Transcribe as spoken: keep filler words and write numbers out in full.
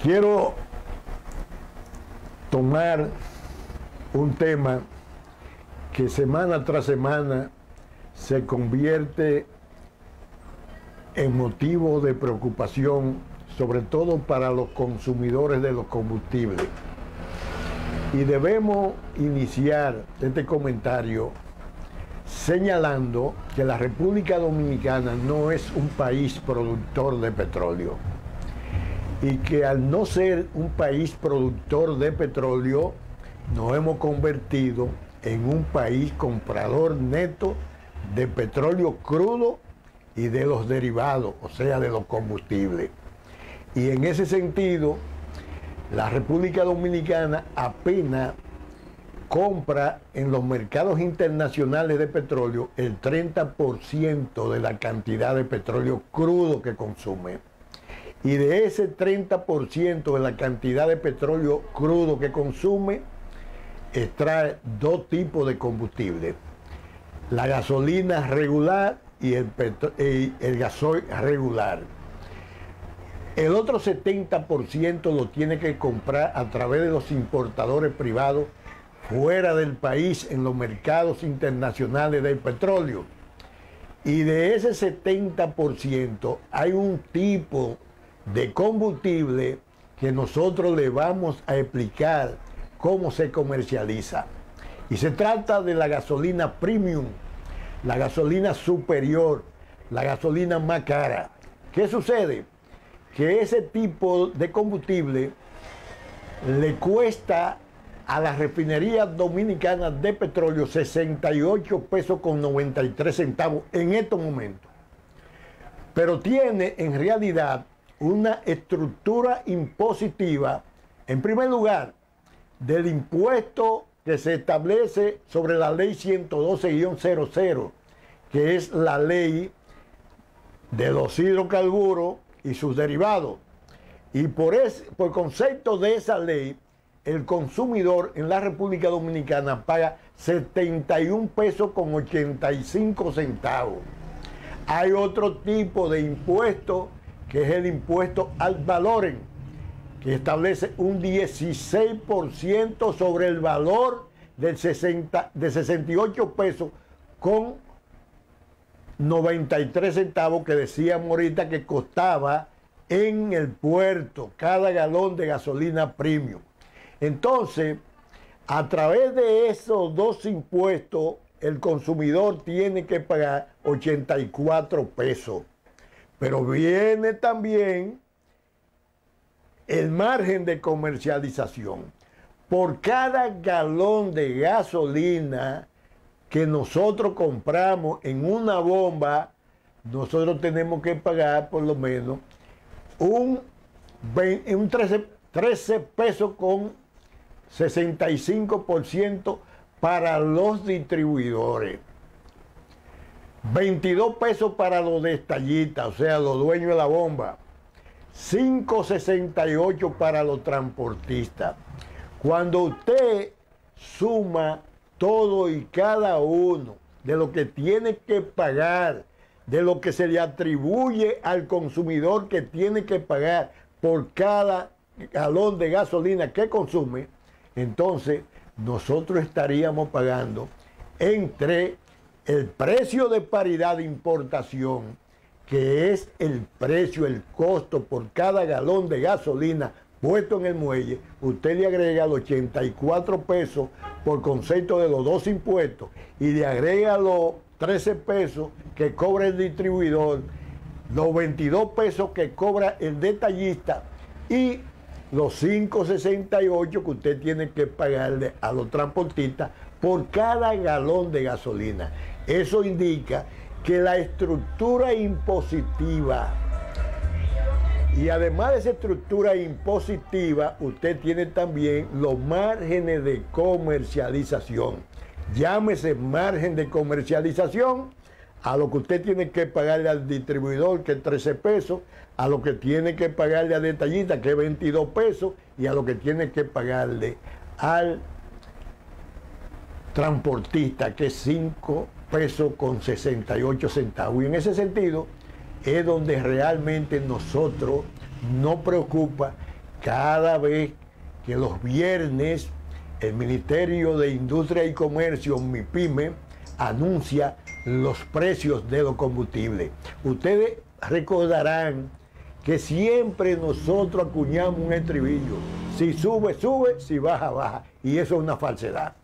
Quiero tomar un tema que semana tras semana se convierte en motivo de preocupación, sobre todo para los consumidores de los combustibles. Y debemos iniciar este comentario señalando que la República Dominicana no es un país productor de petróleo, y que al no ser un país productor de petróleo, nos hemos convertido en un país comprador neto de petróleo crudo y de los derivados, o sea, de los combustibles. Y en ese sentido, la República Dominicana apenas compra en los mercados internacionales de petróleo el treinta por ciento de la cantidad de petróleo crudo que consume. Y de ese treinta por ciento de la cantidad de petróleo crudo que consume, extrae dos tipos de combustible: la gasolina regular y el, y el gasoil regular. El otro setenta por ciento lo tiene que comprar a través de los importadores privados fuera del país, en los mercados internacionales del petróleo. Y de ese setenta por ciento hay un tipo de combustible que nosotros le vamos a explicar cómo se comercializa. Y se trata de la gasolina premium, la gasolina superior, la gasolina más cara. ¿Qué sucede? Que ese tipo de combustible le cuesta a las refinerías dominicanas de petróleo sesenta y ocho pesos con noventa y tres centavos en estos momentos. Pero tiene en realidad una estructura impositiva, en primer lugar, del impuesto que se establece sobre la ley ciento doce guión cero cero, que es la ley de los hidrocarburos y sus derivados. Y por, es, por concepto de esa ley, el consumidor en la República Dominicana paga setenta y un pesos con ochenta y cinco centavos. Hay otro tipo de impuesto, que es el impuesto al valor, que establece un dieciséis por ciento sobre el valor del sesenta, de sesenta y ocho pesos con noventa y tres centavos, que decíamos ahorita que costaba en el puerto cada galón de gasolina premium. Entonces, a través de esos dos impuestos, el consumidor tiene que pagar ochenta y cuatro pesos. Pero viene también el margen de comercialización. Por cada galón de gasolina que nosotros compramos en una bomba, nosotros tenemos que pagar por lo menos un, un trece, trece pesos con sesenta y cinco por ciento para los distribuidores. veintidós pesos para los detallistas, o sea, los dueños de la bomba. cinco sesenta y ocho para los transportistas. Cuando usted suma todo y cada uno de lo que tiene que pagar, de lo que se le atribuye al consumidor que tiene que pagar por cada galón de gasolina que consume, entonces nosotros estaríamos pagando entre el precio de paridad de importación, que es el precio, el costo por cada galón de gasolina puesto en el muelle, usted le agrega los ochenta y cuatro pesos por concepto de los dos impuestos y le agrega los trece pesos que cobra el distribuidor, los veintidós pesos que cobra el detallista y los cinco sesenta y ocho que usted tiene que pagarle a los transportistas por cada galón de gasolina. Eso indica que la estructura impositiva, y además de esa estructura impositiva, usted tiene también los márgenes de comercialización. Llámese margen de comercialización a lo que usted tiene que pagarle al distribuidor, que es trece pesos, a lo que tiene que pagarle al detallista, que es veintidós pesos, y a lo que tiene que pagarle al transportista, que es cinco pesos con sesenta y ocho centavos. Y en ese sentido es donde realmente nosotros nos preocupa cada vez que los viernes el Ministerio de Industria y Comercio, MIPYME, anuncia los precios de los combustibles. Ustedes recordarán que siempre nosotros acuñamos un estribillo: si sube, sube, si baja, baja. Y eso es una falsedad.